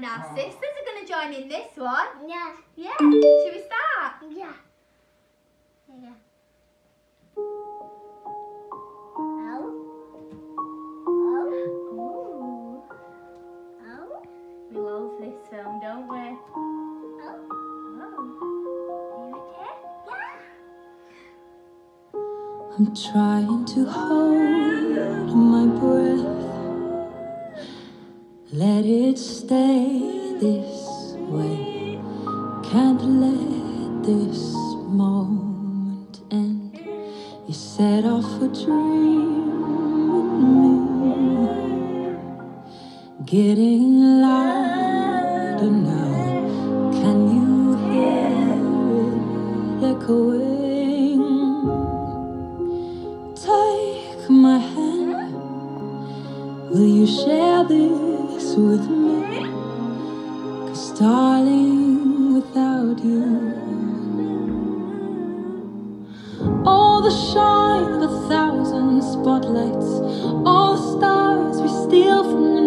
and our sisters are going to join in this one. Yeah. Yeah. Should we start? Yeah. Yeah. Ooh. We love this film, don't we? Oh. Are you okay? Yeah. I'm trying to hold my breath. Let it stay this way. Can't let this moment end. You set off a dream in me, getting louder now. Can you hear it echoing? Take my hand. Will you share this with me? 'Cause darling, without you, all the shine of 1,000 spotlights, all the stars we steal from the